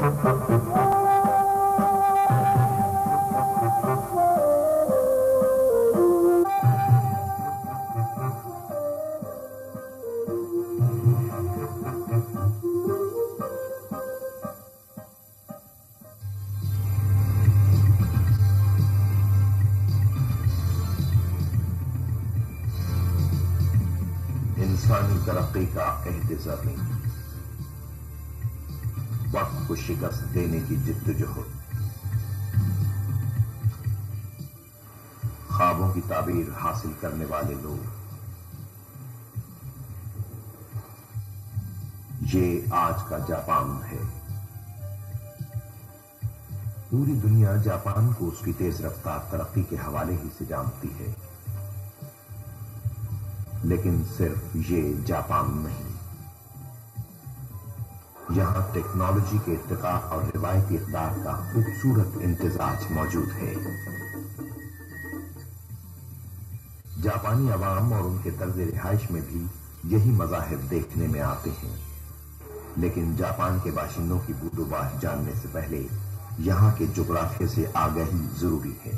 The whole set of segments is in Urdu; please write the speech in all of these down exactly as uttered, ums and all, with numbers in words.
انسانی ترقی کا احتسابی وقت کو شکست دینے کی جدوجہد، خوابوں کی تعبیر حاصل کرنے والے لوگ، یہ آج کا جاپان ہے۔ پوری دنیا جاپان کو اس کی تیز رفتار ترقی کے حوالے ہی سے جانتی ہے، لیکن صرف یہ جاپان نہیں، یہاں ٹیکنالوجی کے ارتقاء اور روایتی اقدار کا خوبصورت امتزاج موجود ہے۔ جاپانی عوام اور ان کے طرز رہائش میں بھی یہی مظاہر دیکھنے میں آتے ہیں، لیکن جاپان کے باشندوں کی بود و باش جاننے سے پہلے یہاں کے جغرافیے سے آگاہی ضروری ہے۔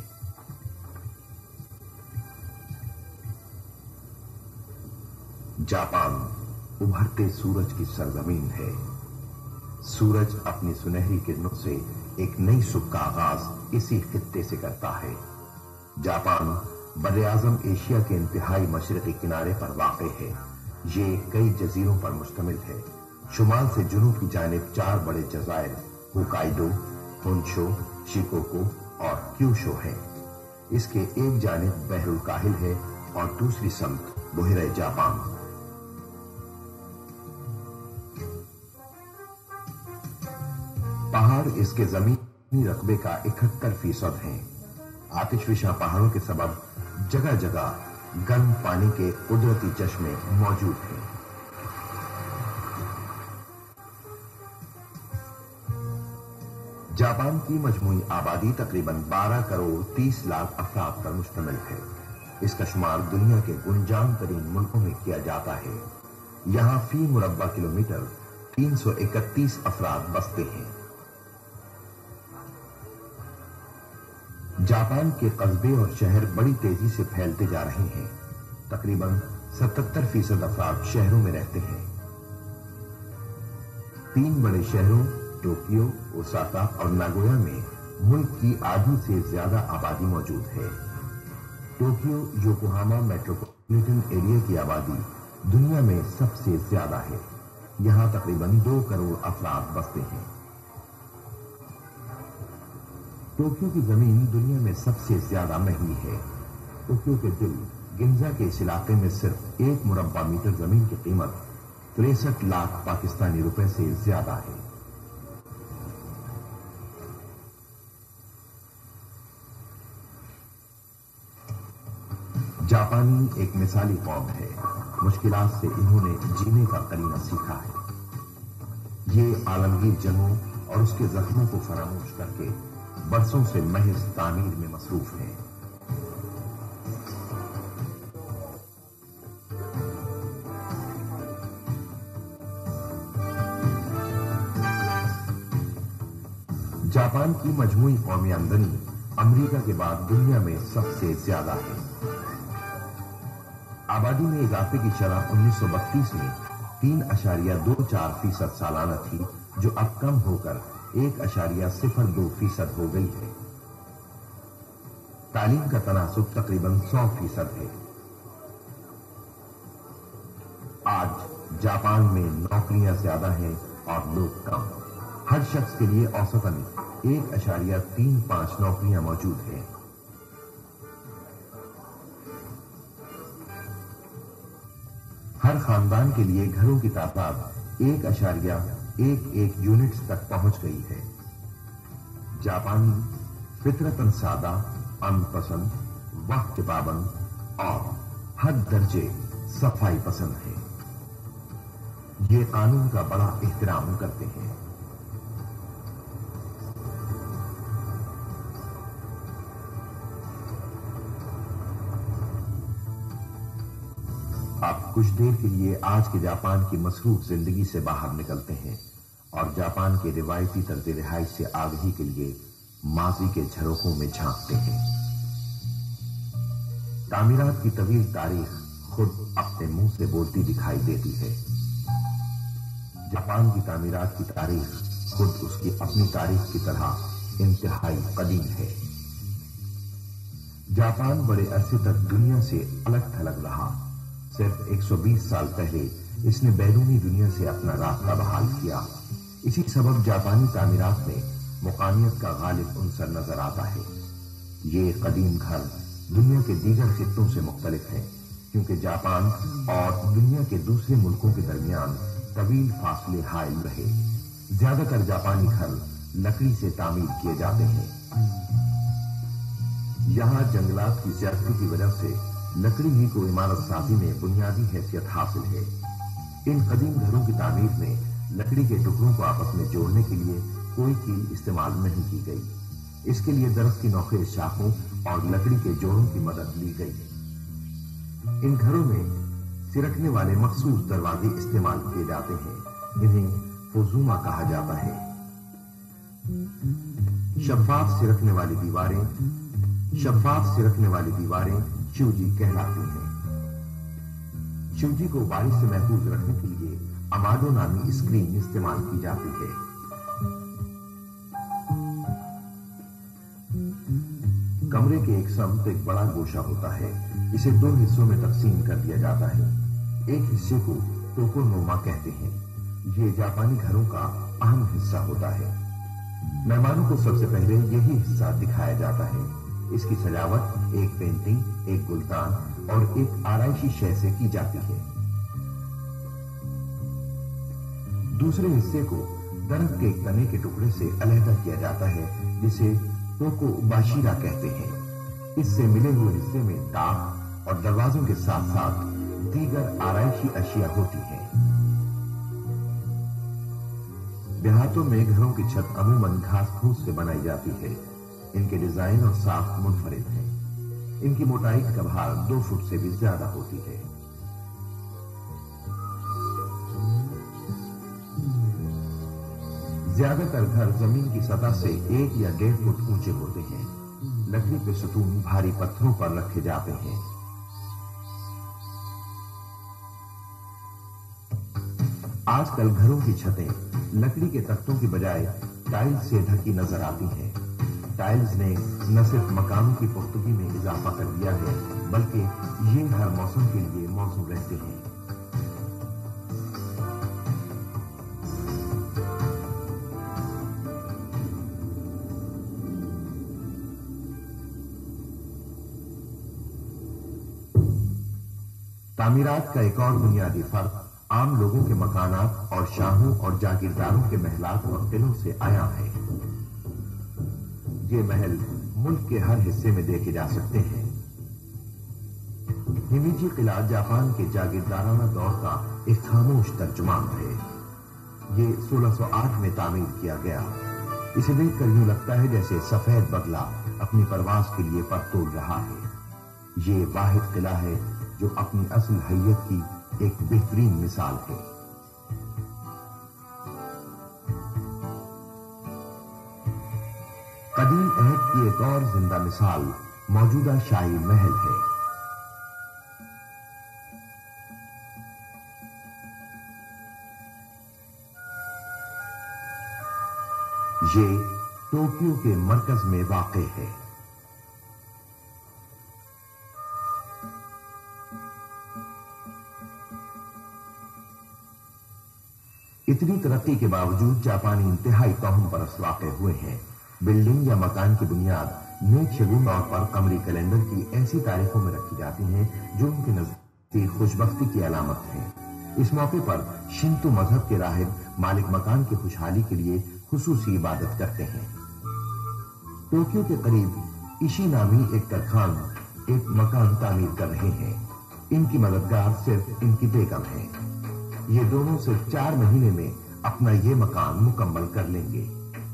جاپان ابھرتے سورج کی سرزمین ہے۔ سورج اپنی سنہری کرنوں سے ایک نئی صبح کا آغاز اسی خطے سے کرتا ہے۔ جاپان بر اعظم ایشیا کے انتہائی مشرقی کنارے پر واقع ہے۔ یہ کئی جزیروں پر مشتمل ہے۔ شمال سے جنوب کی جانب چار بڑے جزائر ہوکائیڈو، ہونشو، شیکوکو اور کیوشو ہیں۔ اس کے ایک جانب بحر الکاہل ہے اور دوسری سمت بحیرہ جاپان۔ پہاڑ اس کے زمینی رقبے کا اکہتر فیصد ہیں۔ آتش فشاں پہاڑوں کے سبب جگہ جگہ گرم پانی کے قدرتی چشمے موجود ہیں۔ جاپان کی مجموعی آبادی تقریباً بارہ کروڑ تیس لاکھ افراد پر مشتمل ہے۔ اس کا شمار دنیا کے گنجان ترین ملکوں میں کیا جاتا ہے۔ یہاں فی مربع کلومیٹر تین سو اکتیس افراد بستے ہیں۔ جاپان کے قصبے اور شہر بڑی تیزی سے پھیلتے جا رہے ہیں۔ تقریباً ستتر فیصد افراد شہروں میں رہتے ہیں۔ تین بڑے شہروں ٹوکیو، اوساکا اور ناگویا میں ملک کی آدھی سے زیادہ آبادی موجود ہے۔ ٹوکیو یوکوہاما میٹروپولیٹن ایریا کی آبادی دنیا میں سب سے زیادہ ہے۔ یہاں تقریباً دو کروڑ افراد بستے ہیں۔ ٹوکیو کی زمین دنیا میں سب سے زیادہ مہنگی ہے۔ ٹوکیو کے دل گنزا کے اس علاقے میں صرف ایک مربع میٹر زمین کی قیمت تریسٹھ لاکھ پاکستانی روپے سے زیادہ ہے۔ جاپانی ایک مثالی قوم ہے۔ مشکلات سے انہوں نے جینے کا قرینہ سیکھا ہے۔ یہ عالمگیر جنگوں اور اس کے زخموں کو فراموش کر کے برسوں سے محض تعمیر میں مصروف ہیں۔ جاپان کی مجموعی قومی آمدنی امریکہ کے بعد دنیا میں سب سے زیادہ ہے۔ آبادی میں اضافے کی شرح انیس سو بتیس میں تین اشاریہ دو چار فیصد سالانہ تھی، جو اب کم ہو کر ایک اشاریہ صفر دو فیصد ہو گئی ہے۔ تعلیم کا تناسب تقریباً سو فیصد ہے۔ آج جاپان میں نوکریاں زیادہ ہیں اور لوگ کم۔ ہر شخص کے لیے اوسطاً ایک اشاریہ تین پانچ نوکریاں موجود ہیں۔ ہر خاندان کے لیے گھروں کی تعداد ایک اشاریہ ایک ایک یونٹس تک پہنچ گئی ہے۔ جاپانی فطرتاً سادہ، امن پسند، وقت کے پابند اور ہر درجے صفائی پسند ہے۔ یہ قانون کا بڑا احترام کرتے ہیں۔ آپ کچھ دیر کے لیے آج کے جاپان کی مصروف زندگی سے باہر نکلتے ہیں اور جاپان کے روایتی طرز رہائش سے آگہی کے لیے ماضی کے جھروکوں میں جھانکتے ہیں۔ تعمیرات کی طویل تاریخ خود اپنے منہ سے بولتی دکھائی دیتی ہے۔ جاپان کی تعمیرات کی تاریخ خود اس کی اپنی تاریخ کی طرح انتہائی قدیم ہے۔ جاپان بڑے عرصے تک دنیا سے الگ تھلگ رہا۔ صرف ایک سو بیس سال پہلے اس نے بیرونی دنیا سے اپنا رابطہ بحال کیا۔ اسی سبب جاپانی تعمیرات میں مقامیت کا غالب عنصر نظر آتا ہے۔ یہ قدیم گھر دنیا کے دیگر خطوں سے مختلف ہیں، کیونکہ جاپان اور دنیا کے دوسرے ملکوں کے درمیان طویل فاصلے حائل رہے۔ زیادہ تر جاپانی گھر لکڑی سے تعمیر کیے جاتے ہیں۔ یہاں جنگلات کی زیادتی کی وجہ سے لکڑی ہی کو عمارت سازی میں بنیادی حیثیت حاصل ہے۔ ان قدیم گھروں کی تعمیر میں لکڑی کے ٹکڑوں کو آپس میں جوڑنے کے لیے کوئی کیل استعمال نہیں کی گئی۔ اس کے لیے درخت کی نوخیز شاخوں اور لکڑی کے جوڑوں کی مدد لی گئی۔ ان گھروں میں سرکنے والے مخصوص دروازے استعمال کیے جاتے ہیں، انہیں فوزوما کہا جاتا ہے۔ شفاف سرکنے والی دیواریں شفاف سرکنے والی دیواریں چوجی کہلاتی ہیں۔ چوجی کو بارش سے محفوظ رکھنے کے لیے اماڈو نامی اسکرین استعمال کی جاتی ہے۔ کمرے کے ایک سمت ایک بڑا گوشہ ہوتا ہے، اسے دو حصوں میں تقسیم کر دیا جاتا ہے۔ ایک حصے کو ٹوکو نوما کہتے ہیں، یہ جاپانی گھروں کا اہم حصہ ہوتا ہے۔ مہمانوں کو سب سے پہلے یہی حصہ دکھایا جاتا ہے۔ اس کی سجاوٹ ایک پینٹنگ، ایک گلدان اور ایک آرائشی شے سے کی جاتی ہے۔ دوسرے حصے کو درخت کے ایک تنے کے ٹکڑے سے علیحدہ کیا جاتا ہے، جسے ٹوکو باشیرا کہتے ہیں۔ اس سے ملے ہوئے حصے میں ٹاپ اور دروازوں کے ساتھ ساتھ دیگر آرائشی اشیاء ہوتی ہیں۔ دیہاتوں میں گھروں کی چھت عموماً گھاس پھوس سے بنائی جاتی ہے۔ ان کے ڈیزائن اور ساخت منفرد ہیں۔ ان کی موٹائی کا بھار دو فٹ سے بھی زیادہ ہوتی ہے۔ زیادہ تر گھر زمین کی سطح سے ایک یا ڈیڑھ فٹ اونچے ہوتے ہیں۔ لکڑی کے ستون بھاری پتھروں پر رکھے جاتے ہیں۔ آج کل گھروں کی چھتیں لکڑی کے تختوں کی بجائے ٹائلز سے ڈھکی نظر آتی ہیں۔ ٹائلز نے نہ صرف مکانوں کی پختگی میں اضافہ کر دیا ہے، بلکہ یہ ہر موسم کے لیے موزوں رہتے ہیں۔ تعمیرات کا ایک اور بنیادی فرق عام لوگوں کے مکانات اور شاہوں اور جاگیرداروں کے محلات اور قلعوں سے آیا ہے۔ یہ محل ملک کے ہر حصے میں دیکھے جا سکتے ہیں۔ ہمیجی قلعہ جاپان کے جاگیردارانہ دور کا ایک خاموش ترجمان ہے۔ یہ سولہ سو آٹھ میں تعمیر کیا گیا۔ اسے دیکھ کر یوں لگتا ہے جیسے سفید بگلا اپنی پرواز کے لیے پر تول رہا ہے۔ یہ واحد قلعہ ہے جو اپنی اصل حیت کی ایک بہترین مثال ہے۔ قدیم عہد کی ایک اور زندہ مثال موجودہ شاہی محل ہے۔ یہ ٹوکیو کے مرکز میں واقع ہے۔ اتنی ترقی کے باوجود جاپانی انتہائی توہم پرست واقع ہوئے ہیں۔ بلڈنگ یا مکان کی بنیاد نیک شگون طور پر قمری کیلنڈر کی ایسی تاریخوں میں رکھی جاتی ہیں جو ان کے نزدیک خوشبختی کی علامت ہیں۔ اس موقع پر شنتو مذہب کے راہب مالک مکان کی خوشحالی کے لیے خصوصی عبادت کرتے ہیں۔ ٹوکیو کے قریب ایشی نامی ایک ترخان ایک مکان تعمیر کر رہے ہیں۔ ان کی مددگار صرف ان کی بیگم ہے۔ یہ دونوں صرف چار مہینے میں اپنا یہ مکان مکمل کر لیں گے۔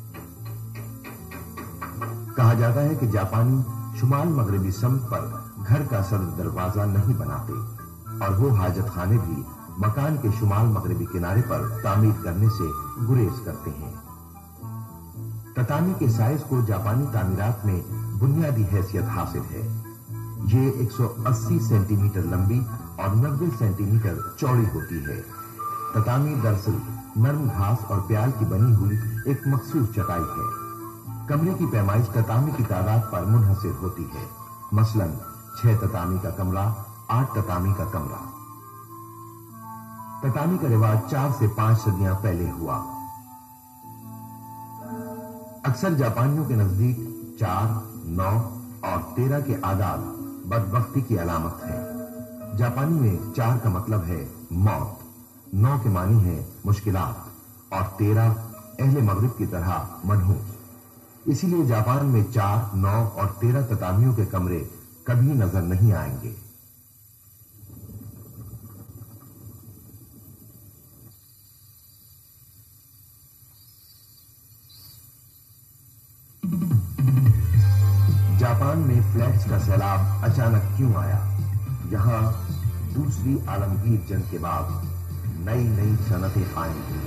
کہا جاتا ہے کہ جاپانی شمال مغربی سمت پر گھر کا صدر دروازہ نہیں بناتے اور وہ حاجت خانے بھی مکان کے شمال مغربی کنارے پر تعمیر کرنے سے گریز کرتے ہیں۔ تتامی کے سائز کو جاپانی تعمیرات میں بنیادی حیثیت حاصل ہے۔ یہ ایک سو اسی سینٹی میٹر لمبی اور نبے سینٹی میٹر چوڑی ہوتی ہے۔ تتامی دراصل نرم گھاس اور پیال کی بنی ہوئی ایک مخصوص چٹائی ہے۔ کمرے کی پیمائش تتامی کی تعداد پر منحصر ہوتی ہے، مثلا چھ تتامی کا کمرہ، آٹھ تتامی کا کمرہ۔ تتامی کا رواج چار سے پانچ صدیاں پہلے ہوا۔ اکثر جاپانیوں کے نزدیک چار، نو اور تیرہ کے اعداد بدبختی کی علامت ہے۔ جاپانی میں چار کا مطلب ہے موت، نو کے معنی ہے مشکلات اور تیرہ اہل مغرب کی طرح منحوس۔ اسی لیے جاپان میں چار، نو اور تیرہ تتامیوں کے کمرے کبھی نظر نہیں آئیں گے۔ جاپان میں فلیٹس کا سیلاب اچانک کیوں آیا؟ یہاں دوسری عالمگیر جنگ کے بعد نئی نئی صنعتیں قائم ہوئی۔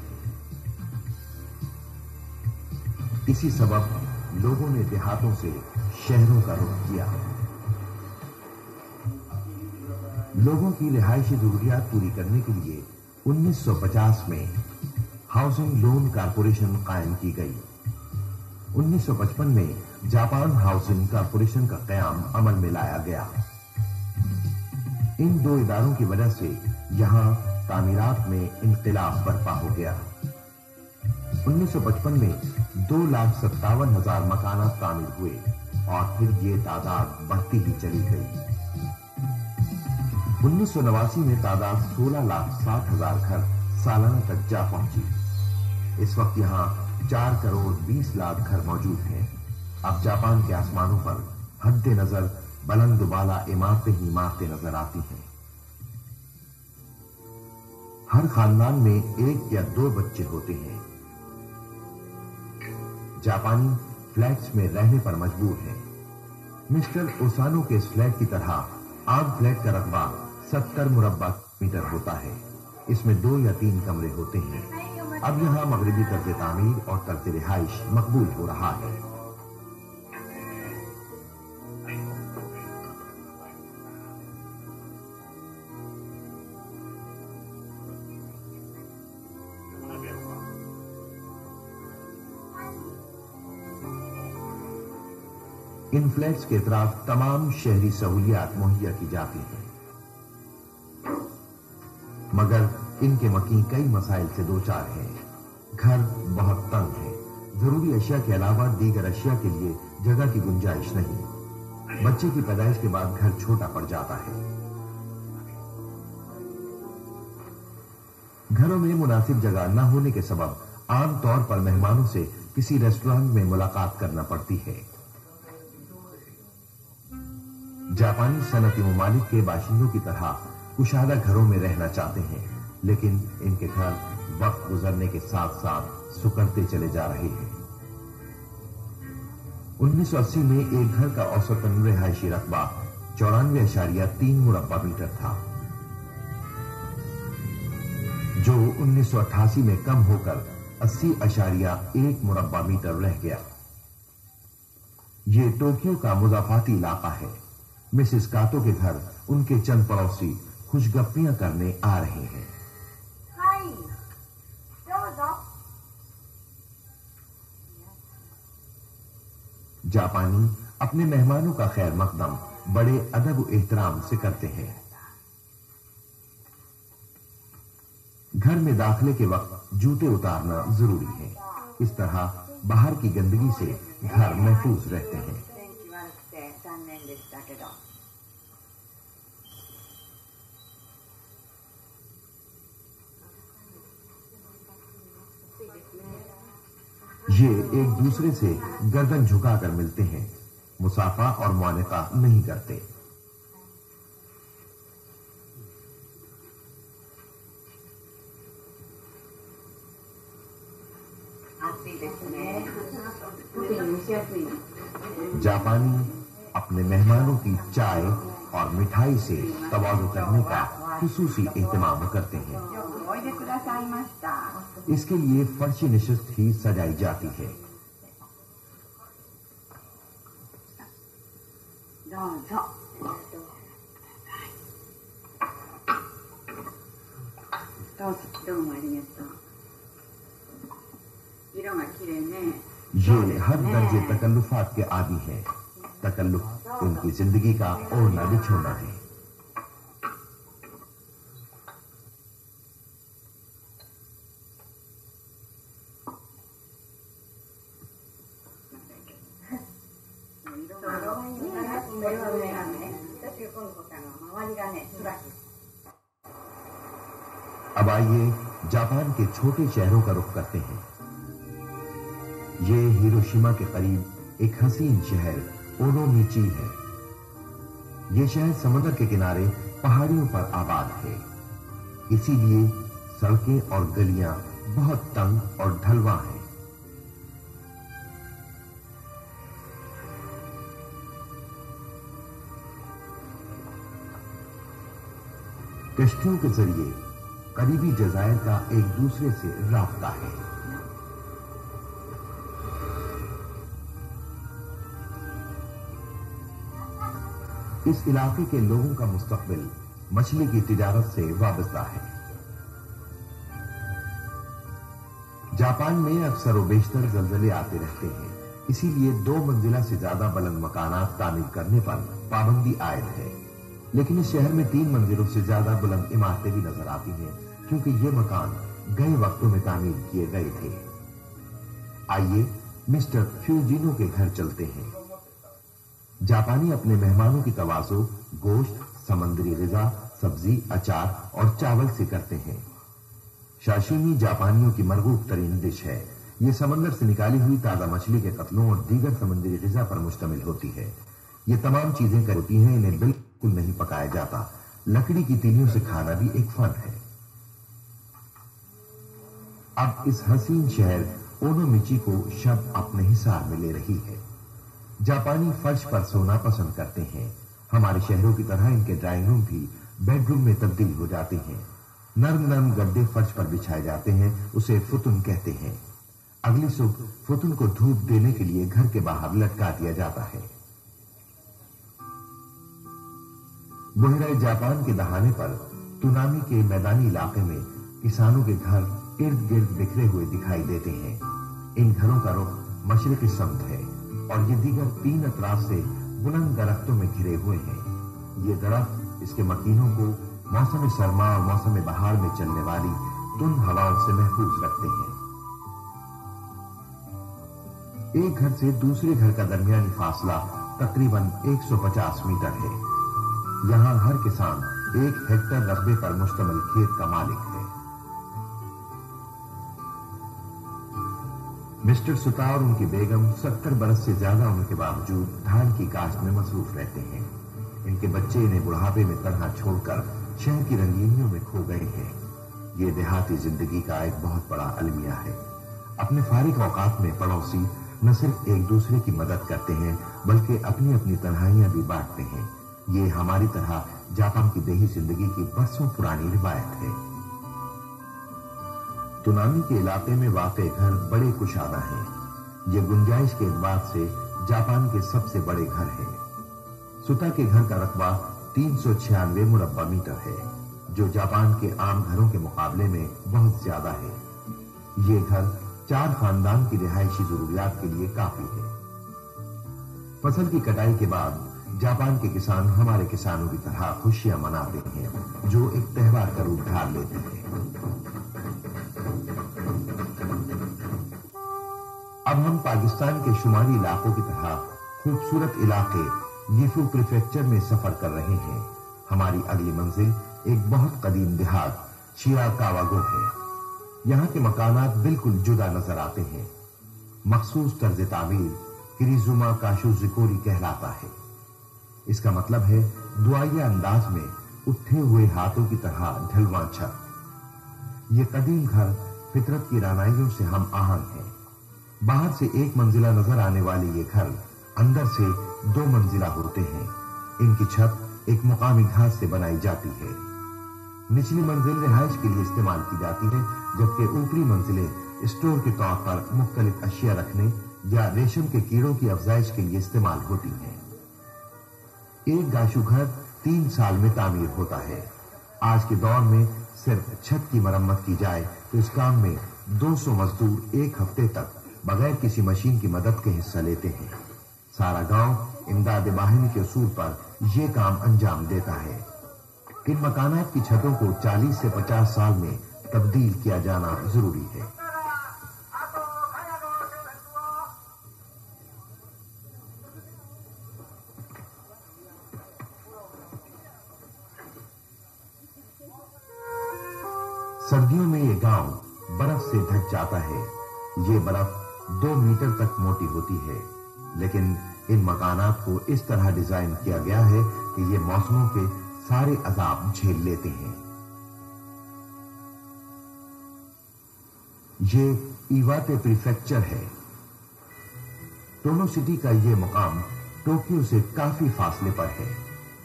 اسی سبب لوگوں نے دیہاتوں سے شہروں کا رخ کیا۔ لوگوں کی رہائشی ضروریات پوری کرنے کے لیے انیس سو پچاس میں ہاؤسنگ لون کارپوریشن قائم کی گئی۔ انیس سو پچپن میں جاپان ہاؤسنگ کارپوریشن کا قیام عمل میں لایا گیا۔ ان دو اداروں کی وجہ سے یہاں تعمیرات میں انقلاب برپا ہو گیا۔ انیس سو پچپن میں دو لاکھ ستاون ہزار مکانات تعمیر ہوئے اور پھر یہ تعداد بڑھتی ہی چلی گئی۔ انیس سو نواسی میں تعداد سولہ لاکھ ساٹھ ہزار گھر سالانہ تک جا پہنچی۔ اس وقت یہاں چار کروڑ بیس لاکھ گھر موجود ہیں۔ اب جاپان کے آسمانوں پر حد نظر بلند و بالا عمارتیں ہی عمارتیں نظر آتی ہیں۔ ہر خاندان میں ایک یا دو بچے ہوتے ہیں۔ جاپانی فلیٹس میں رہنے پر مجبور ہیں۔ مسٹر اوسانو کے اس فلیٹ کی طرح عام فلیٹ کا رقبہ ستر مربع میٹر ہوتا ہے۔ اس میں دو یا تین کمرے ہوتے ہیں۔ اب یہاں مغربی طرز تعمیر اور طرز رہائش مقبول ہو رہا ہے۔ ان فلیٹس کے اطراف تمام شہری سہولیات مہیا کی جاتی ہیں، مگر ان کے مکین کئی مسائل سے دوچار ہیں۔ گھر بہت تنگ ہے، ضروری اشیاء کے علاوہ دیگر اشیاء کے لیے جگہ کی گنجائش نہیں۔ بچے کی پیدائش کے بعد گھر چھوٹا پڑ جاتا ہے۔ گھروں میں مناسب جگہ نہ ہونے کے سبب عام طور پر مہمانوں سے کسی ریسٹورانٹ میں ملاقات کرنا پڑتی ہے۔ جاپانی صنعتی ممالک کے باشندوں کی طرح کشادہ گھروں میں رہنا چاہتے ہیں، لیکن ان کے گھر وقت گزرنے کے ساتھ ساتھ سکڑتے چلے جا رہے ہیں۔ انیس سو اسی میں ایک گھر کا اوسطاً رہائشی رقبہ چورانوے اشاریہ تین مربع میٹر تھا، جو انیس سو اٹھاسی میں کم ہو کر اسی اشاریہ ایک مربع میٹر رہ گیا۔ یہ ٹوکیو کا مضافاتی علاقہ ہے۔ مسز کاتو کے گھر ان کے چند پڑوسی خوشگپیاں کرنے آ رہے ہیں۔ جاپانی اپنے مہمانوں کا خیر مقدم بڑے ادب و احترام سے کرتے ہیں۔ گھر میں داخلے کے وقت جوتے اتارنا ضروری ہے۔ اس طرح باہر کی گندگی سے گھر محفوظ رہتے ہیں۔ یہ ایک دوسرے سے گردن جھکا کر ملتے ہیں، مصافحہ اور معانقہ نہیں کرتے۔ جاپانی اپنے مہمانوں کی چائے اور مٹھائی سے تواضع کرنے کا خصوصی اہتمام کرتے ہیں۔ اس کے لیے فرشی نشست ہی سجائی جاتی ہے۔ یہ ہر درجے تکلفات کے عادی ہیں۔ تکلف ان کی زندگی کا اوڑھنا بچھونا ہے۔ اب آئیے جاپان کے چھوٹے شہروں کا رخ کرتے ہیں۔ یہ ہیروشیما کے قریب ایک حسین شہر اونومیچی ہے۔ یہ شہر سمندر کے کنارے پہاڑیوں پر آباد ہے، اسی لیے سڑکیں اور گلیاں بہت تنگ اور ڈھلواں ہیں۔ کشتیوں کے ذریعے قریبی جزائر کا ایک دوسرے سے رابطہ ہے۔ اس علاقے کے لوگوں کا مستقبل مچھلی کی تجارت سے وابستہ ہے۔ جاپان میں اکثر و بیشتر زلزلے آتے رہتے ہیں، اسی لیے دو منزلہ سے زیادہ بلند مکانات تعمیر کرنے پر پابندی عائد ہے۔ لیکن اس شہر میں تین منزلوں سے زیادہ بلند عمارتیں بھی نظر آتی ہیں، کیونکہ یہ مکان گئے وقتوں میں تعمیر کیے گئے تھے۔ آئیے مسٹر فیوجینو کے گھر چلتے ہیں۔ جاپانی اپنے مہمانوں کی تواضع گوشت، سمندری غذا، سبزی، اچار اور چاول سے کرتے ہیں۔ شاشیمی جاپانیوں کی مرغوب ترین ڈش ہے۔ یہ سمندر سے نکالی ہوئی تازہ مچھلی کے قتلوں اور دیگر سمندری غذا پر مشتمل ہوتی ہے۔ یہ تمام چیزیں کرتی ہیں، انہیں بالکل نہیں پکایا جاتا۔ لکڑی کی تیلیوں سے کھانا بھی ایک فن ہے۔ اب اس حسین شہر اونومیچی کو شب اپنے حصار میں لے رہی ہے۔ جاپانی فرش پر سونا پسند کرتے ہیں۔ ہمارے شہروں کی طرح ان کے ڈرائنگ روم بھی بیڈ روم میں تبدیل ہو جاتے ہیں۔ نرم نرم گدے فرش پر بچھائے جاتے ہیں، اسے فتن کہتے ہیں۔ اگلی صبح فتن کو دھوپ دینے کے لیے گھر کے باہر لٹکا دیا جاتا ہے۔ بحیرہ جاپان کے دہانے پر تونامی کے میدانی علاقے میں کسانوں کے گھر ارد گرد بکھرے ہوئے دکھائی دیتے ہیں۔ ان گھروں کا رخ مشرقی سمت ہے اور یہ دیگر تین اطراف سے بلند درختوں میں گھرے ہوئے ہیں۔ یہ درخت اس کے مکینوں کو موسم سرما اور موسم بہار میں چلنے والی تند ہواؤں سے محفوظ رکھتے ہیں۔ ایک گھر سے دوسرے گھر کا درمیانی فاصلہ تقریباً ایک سو پچاس میٹر ہے۔ یہاں ہر کسان ایک ہیکٹر رقبے پر مشتمل کھیت کا مالک ہے۔ مسٹر ستا اور ان کی بیگم ستر برس سے زیادہ عمر کے باوجود دھان کی کاشت میں مصروف رہتے ہیں۔ ان کے بچے انہیں بڑھاپے میں تنہا چھوڑ کر شہر کی رنگینیوں میں کھو گئے ہیں۔ یہ دیہاتی زندگی کا ایک بہت بڑا المیہ ہے۔ اپنے فارغ اوقات میں پڑوسی نہ صرف ایک دوسرے کی مدد کرتے ہیں بلکہ اپنی اپنی تنہائیاں بھی بانٹتے ہیں۔ یہ ہماری طرح جاپان کی دیہی زندگی کی برسوں پرانی روایت ہے۔ تونامی کے علاقے میں واقع گھر بڑے کشادہ ہیں۔ یہ گنجائش کے اعتبار سے جاپان کے سب سے بڑے گھر ہیں۔ ستا کے گھر کا رقبہ تین سو چھیانوے مربع میٹر ہے، جو جاپان کے عام گھروں کے مقابلے میں بہت زیادہ ہے۔ یہ گھر چار خاندان کی رہائشی ضروریات کے لیے کافی ہے۔ فصل کی کٹائی کے بعد جاپان کے کسان ہمارے کسانوں کی طرح خوشیاں مناتے ہیں، جو ایک تہوار کا روپ ڈھال لیتے ہیں۔ اب ہم پاکستان کے شمالی علاقوں کی طرح خوبصورت علاقے گیفو پریفیکچر میں سفر کر رہے ہیں۔ ہماری اگلی منزل ایک بہت قدیم دیہات شیراکاواگو ہے۔ یہاں کے مکانات بالکل جدا نظر آتے ہیں۔ مخصوص طرز تعمیر کریزوما کاشوزیکوری کہلاتا ہے۔ اس کا مطلب ہے دعائیہ انداز میں اٹھے ہوئے ہاتھوں کی طرح ڈھلواں چھت۔ یہ قدیم گھر فطرت کی رانائیوں سے ہم آہنگ ہیں۔ باہر سے ایک منزلہ نظر آنے والے یہ گھر اندر سے دو منزلہ ہوتے ہیں۔ ان کی چھت ایک مقامی گھاس سے بنائی جاتی ہے۔ نچلی منزل رہائش کے لیے استعمال کی جاتی ہے، جبکہ اوپری منزلیں اسٹور کے طور پر مختلف اشیاء رکھنے یا ریشم کے کیڑوں کی افزائش کے لیے استعمال ہوتی ہیں۔ ایک گاشو گھر تین سال میں تعمیر ہوتا ہے۔ آج کے دور میں صرف چھت کی مرمت کی جائے تو اس کام میں دو سو مزدور ایک ہفتے تک بغیر کسی مشین کی مدد کے حصہ لیتے ہیں۔ سارا گاؤں امداد باہمی کے اصول پر یہ کام انجام دیتا ہے۔ ان مکانات کی چھتوں کو چالیس سے پچاس سال میں تبدیل کیا جانا ضروری ہے۔ سردیوں میں یہ گاؤں برف سے ڈھک جاتا ہے۔ یہ برف دو میٹر تک موٹی ہوتی ہے، لیکن ان مکانات کو اس طرح ڈیزائن کیا گیا ہے کہ یہ موسموں کے سارے عذاب جھیل لیتے ہیں۔ یہ ایواتے پریفیکچر ہے۔ ٹونو سٹی کا یہ مقام ٹوکیو سے کافی فاصلے پر ہے۔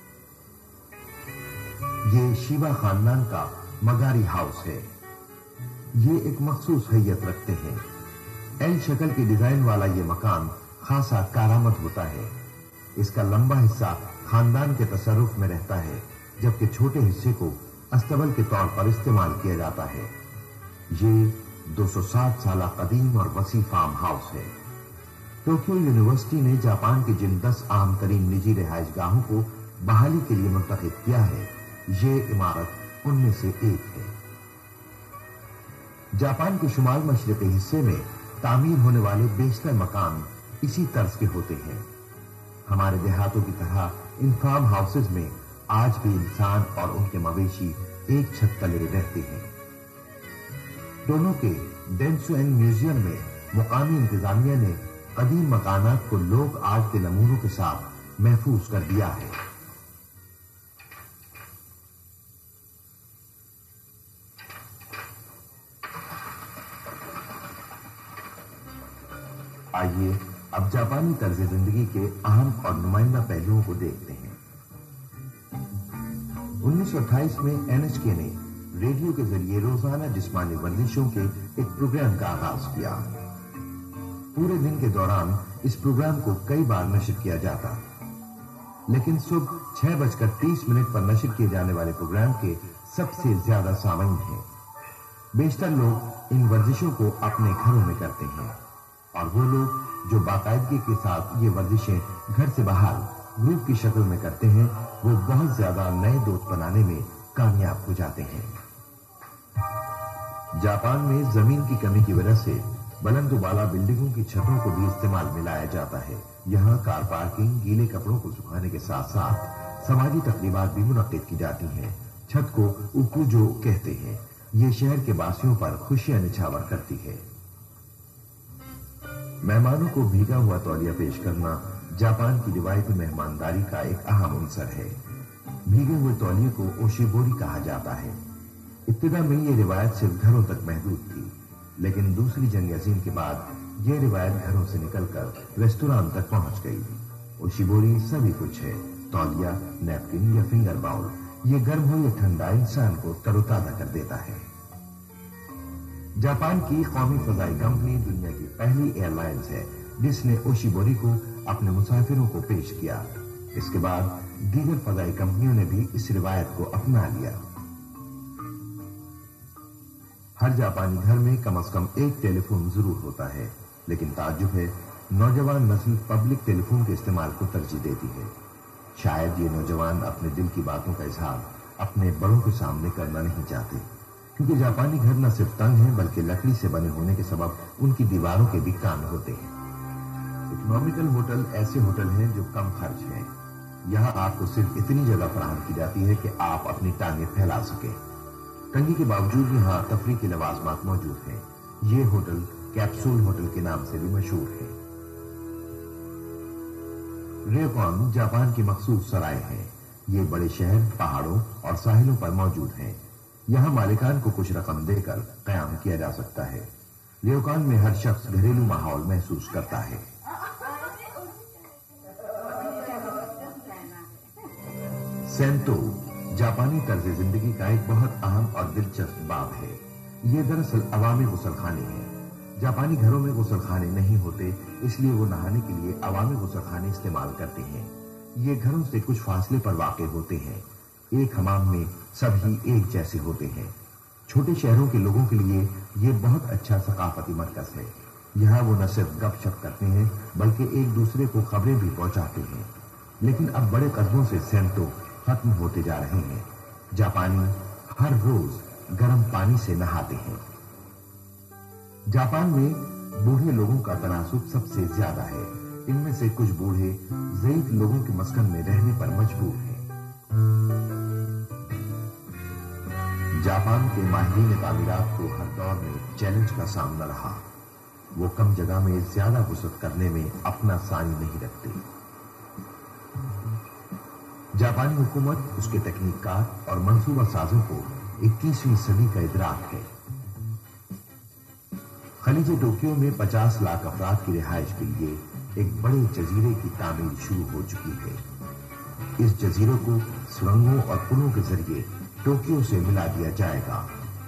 یہ شیوا خاندان کا مگاری ہاؤس ہے۔ یہ ایک مخصوص حیت رکھتے ہیں۔ ایل شکل کی ڈیزائن والا یہ مکان خاصا کارآمد ہوتا ہے۔ اس کا لمبا حصہ خاندان کے تصرف میں رہتا ہے، جبکہ چھوٹے حصے کو استبل کے طور پر استعمال کیا جاتا ہے۔ یہ دو سو ساٹھ سالہ قدیم اور وسیع فارم ہاؤس ہے۔ ٹوکیو یونیورسٹی نے جاپان کی جن دس اہم ترین نجی رہائش گاہوں کو بحالی کے لیے منتخب کیا ہے، یہ عمارت ان میں سے ایک ہے۔ جاپان کے شمال مشرقی حصے میں تعمیر ہونے والے بیشتر مکان اسی طرز کے ہوتے ہیں۔ ہمارے دیہاتوں کی طرح ان فارم ہاؤسز میں آج بھی انسان اور ان کے مویشی ایک چھت تلے رہتے ہیں۔ ٹونو کے ڈینسوئن میوزیم میں مقامی انتظامیہ نے قدیم مکانات کو لوک آرٹ کے نمونوں کے ساتھ محفوظ کر دیا ہے۔ آئیے اب جاپانی طرز زندگی کے اہم اور نمائندہ پہلوؤں کو دیکھتے ہیں۔ انیس سو اٹھائیس میں این ایچ کے نے ریڈیو کے ذریعے روزانہ جسمانی ورزشوں کے ایک پروگرام کا آغاز کیا۔ پورے دن کے دوران اس پروگرام کو کئی بار نشر کیا جاتا، لیکن صبح چھ بج کر تیس منٹ پر نشر کیے جانے والے پروگرام کے سب سے زیادہ سامعین ہیں۔ بیشتر لوگ ان ورزشوں کو اپنے گھروں میں کرتے ہیں، اور وہ لوگ جو باقاعدگی کے ساتھ یہ ورزشیں گھر سے باہر گروپ کی شکل میں کرتے ہیں، وہ بہت زیادہ نئے دوست بنانے میں کامیاب ہو جاتے ہیں۔ جاپان میں زمین کی کمی کی وجہ سے بلند و بالا بلڈنگوں کی چھتوں کو بھی استعمال میں لایا جاتا ہے۔ یہاں کار پارکنگ، گیلے کپڑوں کو سکھانے کے ساتھ ساتھ سماجی تقریبات بھی منعقد کی جاتی ہیں۔ چھت کو اوکوجو کہتے ہیں۔ یہ شہر کے باسیوں پر خوشیاں نچھاور کرتی ہے۔ مہمانوں کو بھیگا ہوا تولیہ پیش کرنا جاپان کی روایتی مہمانداری کا ایک اہم عنصر ہے۔ بھیگے ہوئے تولیے کو اوشیبوری کہا جاتا ہے۔ ابتدا میں یہ روایت صرف گھروں تک محدود تھی، لیکن دوسری جنگ عظیم کے بعد یہ روایت گھروں سے نکل کر ریستوران تک پہنچ گئی۔ اوشیبوری سبھی کچھ ہے، تولیہ، نیپکن یا فنگر باؤل۔ یہ گرم ہو یا ٹھنڈا انسان کو تر و تازہ کر دیتا ہے۔ جاپان کی قومی فضائی کمپنی دنیا کی پہلی ایئر لائنز ہے جس نے اوشیبوری کو اپنے مسافروں کو پیش کیا۔ اس کے بعد دیگر فضائی کمپنیوں نے بھی اس روایت کو اپنا لیا۔ ہر جاپانی گھر میں کم از کم ایک ٹیلی فون ضرور ہوتا ہے، لیکن تعجب ہے نوجوان نسل پبلک ٹیلی فون کے استعمال کو ترجیح دیتی ہے۔ شاید یہ نوجوان اپنے دل کی باتوں کا اظہار اپنے بڑوں کے سامنے کرنا نہیں چاہتے، کیونکہ جاپانی گھر نہ صرف تنگ ہیں بلکہ لکڑی سے بنے ہونے کے سبب ان کی دیواروں کے بھی کان ہوتے ہیں۔ اکنامیکل ہوٹل ایسے ہوٹل ہیں جو کم خرچ ہیں۔ یہاں آپ کو صرف اتنی جگہ فراہم کی جاتی ہے کہ آپ اپنی ٹانگیں پھیلا سکیں۔ تنگی کے باوجود یہاں تفریح کے لوازمات موجود ہیں۔ یہ ہوٹل کیپسول ہوٹل کے نام سے بھی مشہور ہے۔ ریوکان جاپان کی مخصوص سرائے ہیں۔ یہ بڑے شہر، پہاڑوں اور ساحلوں پر موجود ہیں۔ یہاں مالکان کو کچھ رقم دے کر قیام کیا جا سکتا ہے۔ ریوکان میں ہر شخص گھریلو ماحول محسوس کرتا ہے۔ سینتو जापानी तर्ज जिंदगी का एक बहुत अहम और दिलचस्प बाब है। ये दरअसल अवामी गुसलखाने हैं। जापानी घरों में गुसलखाने नहीं होते, इसलिए वो नहाने के लिए अवामी गुसलखाने इस्तेमाल करते हैं। ये घरों से कुछ फासले पर वाक़ होते हैं। एक हमाम में सभी एक जैसे होते हैं। छोटे शहरों के लोगों के लिए ये बहुत अच्छा सकाफती मरकज है। यहाँ वो न सिर्फ गपशप करते हैं बल्कि एक दूसरे को खबरें भी पहुंचाते हैं। लेकिन अब बड़े कस्बों से सेंटो खत्म होते जा रहे हैं। जापानी हर रोज गर्म पानी से नहाते हैं। जापान में बूढ़े लोगों का तनासुब सबसे ज्यादा है। इनमें से कुछ बूढ़े ज़ईफ लोगों के मस्कन में रहने पर मजबूर हैं। जापान के माहिरीन तामीरात को हर दौर में चैलेंज का सामना रहा। वो कम जगह में ज्यादा वसअत करने में अपना सानी नहीं रखते। जापानी हुकूमत, उसके तकनीककार और मंसूबा साजों को इक्कीसवीं सदी का इदराक है। खलीज टोक्यो में पचास लाख अफराद की रिहाइश के लिए एक बड़े जजीरे की तामीर शुरू हो चुकी है। इस जजीरे को सुरंगों और पुलों के जरिए टोक्यो से मिला दिया जाएगा।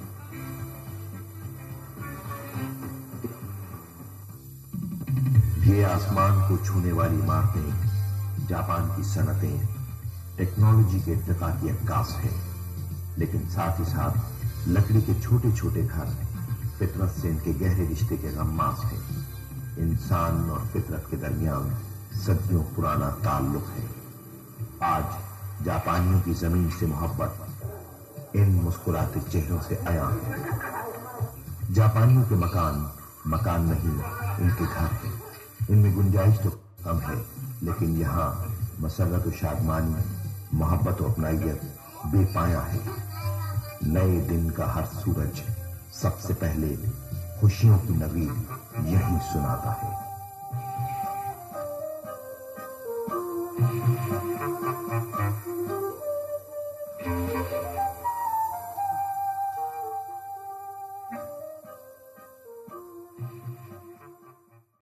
ये आसमान को छूने वाली इमारतें जापान की सनतें, टेक्नोलॉजी के इर्तिका की अक्कास है। लेकिन साथ ही साथ लकड़ी के छोटे छोटे घर फितरत से इनके गहरे रिश्ते के गम्मास है। इंसान और फितरत के दरमियान सदियों पुराना ताल्लुक है। आज जापानियों की जमीन से मोहब्बत इन मुस्कुराते चेहरों से आया है। जापानियों के मकान मकान नहीं, इनके घर हैं। इनमें गुंजाइश तो कम है, लेकिन यहाँ मसरत और शादमानी, मोहब्बत और अपनाइयत बेपाया है। नए दिन का हर सूरज सबसे पहले खुशियों की नवीद यही सुनाता है।